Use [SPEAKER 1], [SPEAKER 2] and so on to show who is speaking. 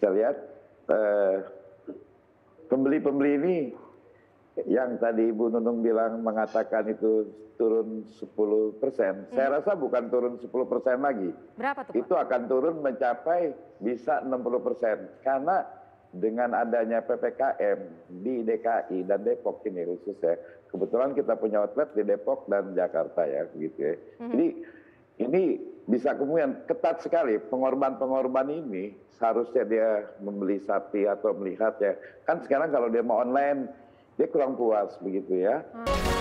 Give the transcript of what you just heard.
[SPEAKER 1] kita lihat pembeli-pembeli ini yang tadi Ibu Nunung bilang mengatakan itu turun 10%, saya rasa bukan turun 10% lagi.
[SPEAKER 2] Berapa tuh, Pak?
[SPEAKER 1] Itu akan turun mencapai bisa 60%. Karena dengan adanya PPKM di DKI dan Depok ini khususnya, kebetulan kita punya outlet di Depok dan Jakarta ya, begitu ya. Jadi ini bisa kemudian ketat sekali pengorban-pengorban ini seharusnya dia membeli sapi atau melihat ya. Kan sekarang kalau dia mau online dia kurang puas begitu ya.